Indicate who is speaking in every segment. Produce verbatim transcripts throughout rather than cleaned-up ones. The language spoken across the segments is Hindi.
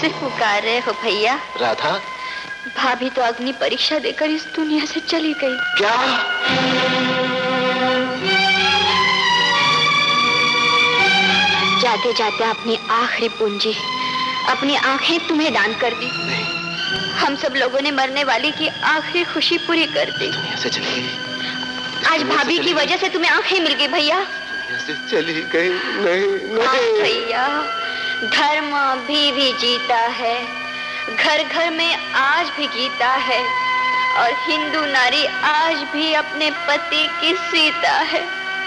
Speaker 1: कैसे पुकार रहे हो भैया?
Speaker 2: राधा,
Speaker 1: भाभी तो अग्नि परीक्षा देकर इस दुनिया से चली गई।
Speaker 2: क्या?
Speaker 1: जाते जाते अपनी आखिरी पूंजी, अपनी आंखें तुम्हें दान कर दी। हम सब लोगों ने मरने वाली की आखिरी खुशी पूरी कर दी।
Speaker 2: दुनिया से चली गई।
Speaker 1: आज भाभी की वजह से तुम्हें आंखें मिल गई भैया।
Speaker 2: दुनिया से चली गई। नहीं नहीं
Speaker 1: भैया, धर्म भी भी जीता है, घर घर में आज भी गीता है, और हिंदू नारी आज भी अपने पति की सीता है।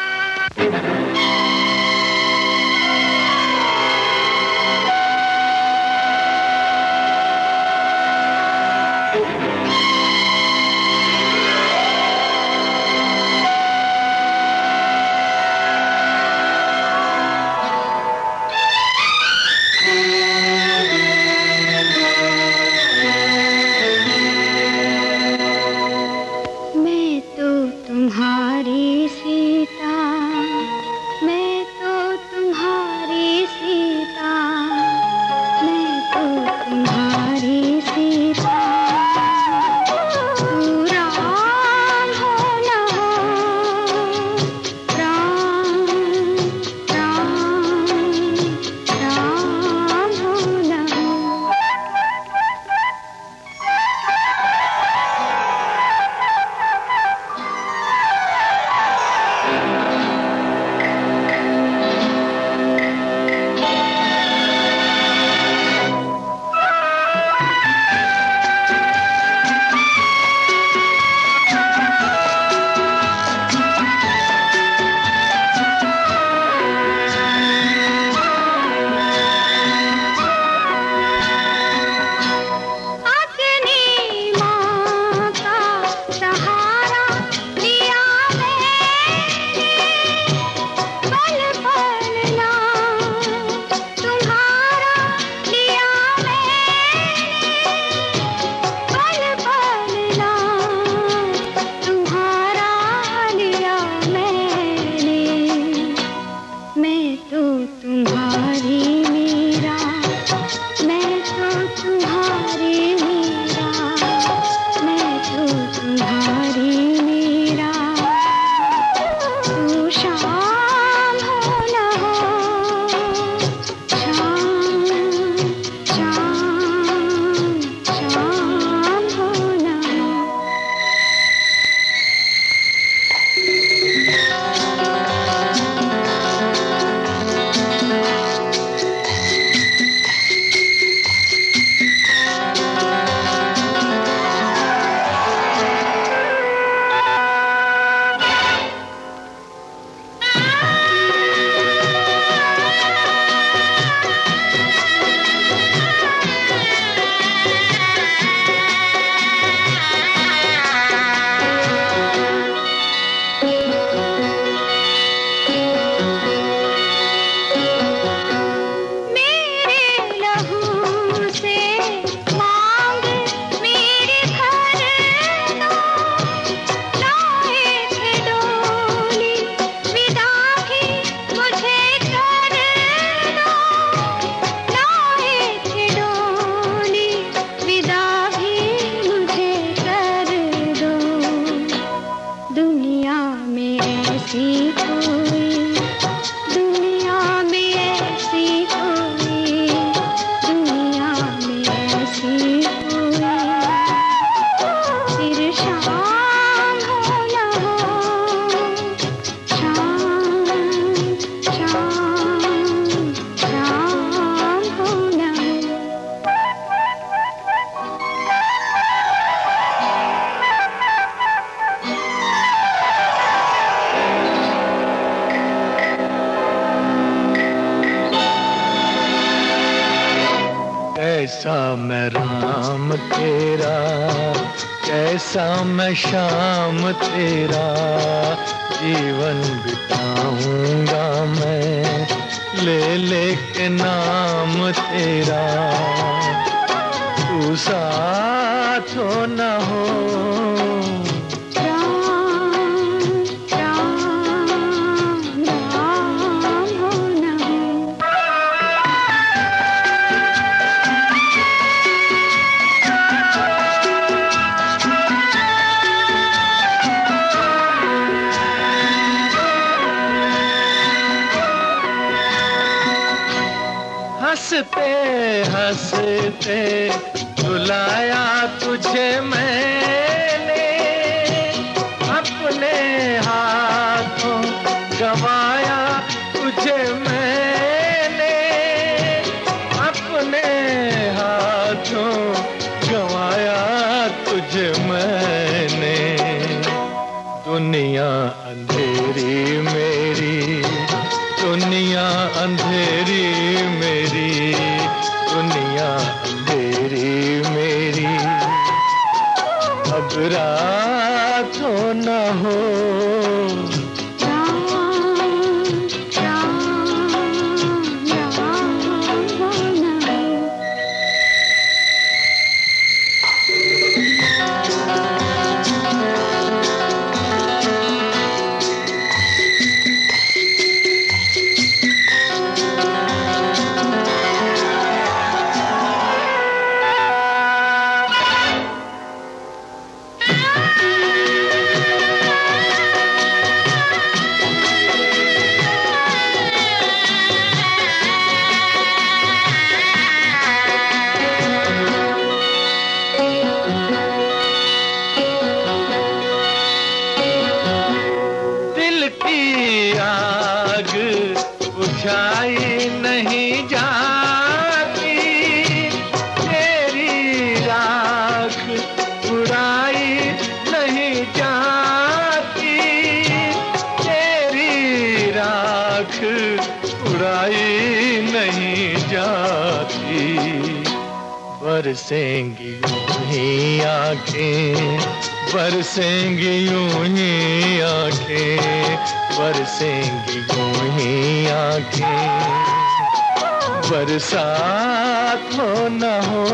Speaker 3: कैसा मैं राम तेरा, कैसा मैं श्याम तेरा, जीवन बिताऊंगा मैं ले ले के नाम तेरा। तू साथ हो न हो रास्ते रुलाया तुझे मैंने, अपने हाथों गवाया तुझे मैंने, अपने हाथों गवाया तुझे मैंने। दुनिया अंधेरी मेरी, दुनिया अंधेरी मेरी, दुनिया अंधेरी मेरी, अब रात हो न हो। आग बुझाई नहीं जाती, तेरी राख उड़ाई नहीं जाती, तेरी राख उड़ाई नहीं जाती। बरसेंगी यूं ही आंखें, बरसेंगी यूं ही आंखें, बरसेंगी यूं ही आंखें, बरसात हो न हो।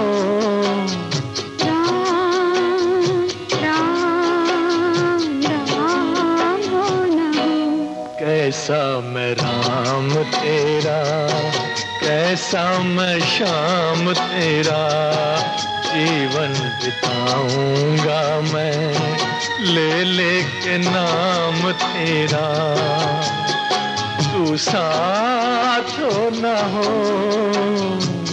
Speaker 3: कैसा मैं राम तेरा, कैसा मैं श्याम तेरा, जीवन बिताऊंगा मैं ले ले के नाम तेरा। तू साथ हो न हो।